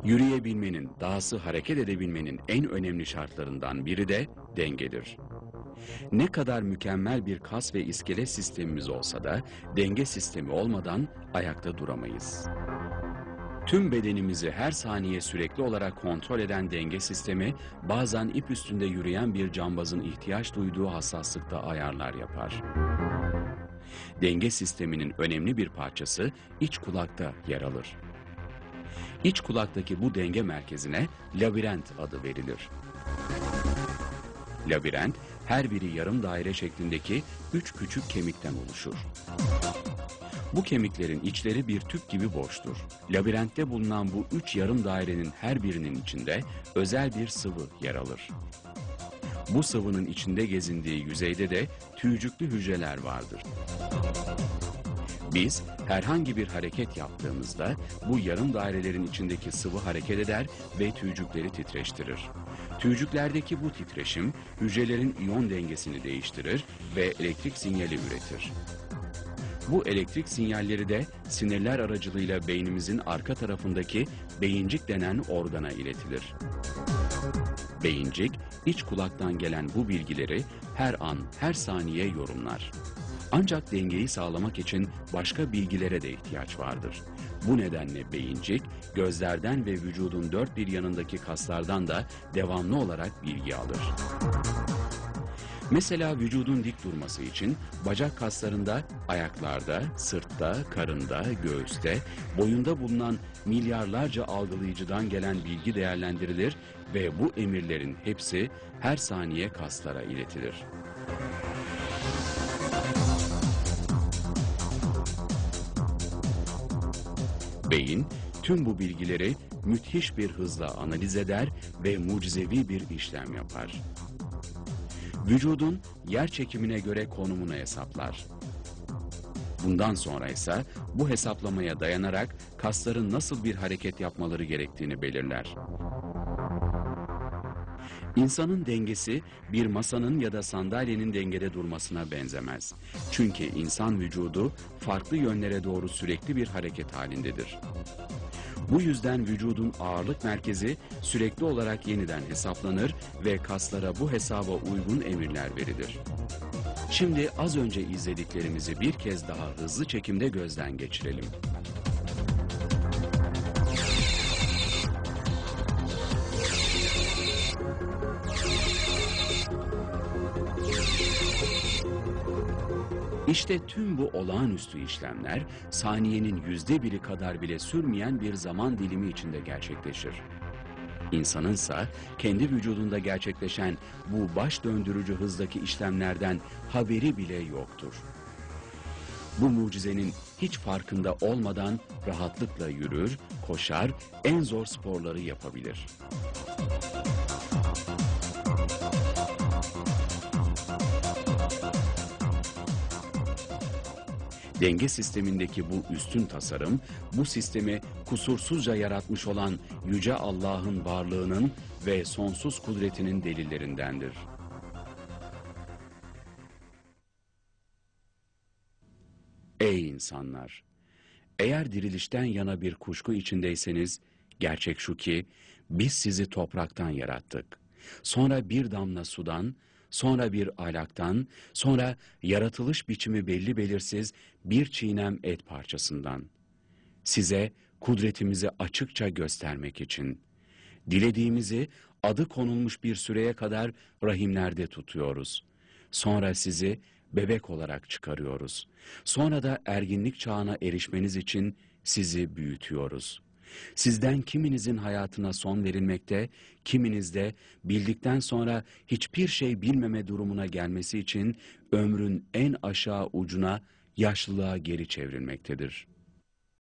Yürüyebilmenin, dahası hareket edebilmenin en önemli şartlarından biri de dengedir. Ne kadar mükemmel bir kas ve iskelet sistemimiz olsa da denge sistemi olmadan ayakta duramayız. Tüm bedenimizi her saniye sürekli olarak kontrol eden denge sistemi bazen ip üstünde yürüyen bir cambazın ihtiyaç duyduğu hassaslıkta ayarlar yapar. Denge sisteminin önemli bir parçası iç kulakta yer alır. İç kulaktaki bu denge merkezine labirent adı verilir. Labirent, her biri yarım daire şeklindeki 3 küçük kemikten oluşur. Bu kemiklerin içleri bir tüp gibi boştur. Labirentte bulunan bu 3 yarım dairenin her birinin içinde özel bir sıvı yer alır. Bu sıvının içinde gezindiği yüzeyde de tüycüklü hücreler vardır. Biz herhangi bir hareket yaptığımızda bu yarım dairelerin içindeki sıvı hareket eder ve tüycükleri titreştirir. Tüycüklerdeki bu titreşim hücrelerin iyon dengesini değiştirir ve elektrik sinyali üretir. Bu elektrik sinyalleri de sinirler aracılığıyla beynimizin arka tarafındaki beyincik denen organa iletilir. Beyincik, iç kulaktan gelen bu bilgileri her an, her saniye yorumlar. Ancak dengeyi sağlamak için başka bilgilere de ihtiyaç vardır. Bu nedenle beyincik, gözlerden ve vücudun dört bir yanındaki kaslardan da devamlı olarak bilgi alır. Mesela vücudun dik durması için bacak kaslarında, ayaklarda, sırtta, karında, göğüste, boyunda bulunan milyarlarca algılayıcıdan gelen bilgi değerlendirilir ve bu emirlerin hepsi her saniye kaslara iletilir. Beyin, tüm bu bilgileri müthiş bir hızla analiz eder ve mucizevi bir işlem yapar. Vücudun yer çekimine göre konumunu hesaplar. Bundan sonra ise bu hesaplamaya dayanarak kasların nasıl bir hareket yapmaları gerektiğini belirler. İnsanın dengesi bir masanın ya da sandalyenin dengede durmasına benzemez. Çünkü insan vücudu farklı yönlere doğru sürekli bir hareket halindedir. Bu yüzden vücudun ağırlık merkezi sürekli olarak yeniden hesaplanır ve kaslara bu hesaba uygun emirler verilir. Şimdi az önce izlediklerimizi bir kez daha hızlı çekimde gözden geçirelim. İşte tüm bu olağanüstü işlemler saniyenin %1'i kadar bile sürmeyen bir zaman dilimi içinde gerçekleşir. İnsanınsa kendi vücudunda gerçekleşen bu baş döndürücü hızdaki işlemlerden haberi bile yoktur. Bu mucizenin hiç farkında olmadan rahatlıkla yürür, koşar, en zor sporları yapabilir. Denge sistemindeki bu üstün tasarım, bu sistemi kusursuzca yaratmış olan Yüce Allah'ın varlığının ve sonsuz kudretinin delillerindendir. Ey insanlar! Eğer dirilişten yana bir kuşku içindeyseniz, gerçek şu ki, biz sizi topraktan yarattık. Sonra bir damla sudan, sonra bir alaktan, sonra yaratılış biçimi belli belirsiz bir çiğnem et parçasından. Size kudretimizi açıkça göstermek için. Dilediğimizi adı konulmuş bir süreye kadar rahimlerde tutuyoruz. Sonra sizi bebek olarak çıkarıyoruz. Sonra da erginlik çağına erişmeniz için sizi büyütüyoruz. Sizden kiminizin hayatına son verilmekte, kiminiz de bildikten sonra hiçbir şey bilmeme durumuna gelmesi için ömrün en aşağı ucuna, yaşlılığa geri çevrilmektedir.